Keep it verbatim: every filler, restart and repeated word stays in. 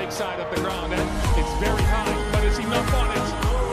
thick side of the ground. And it's very high, but it's enough on it.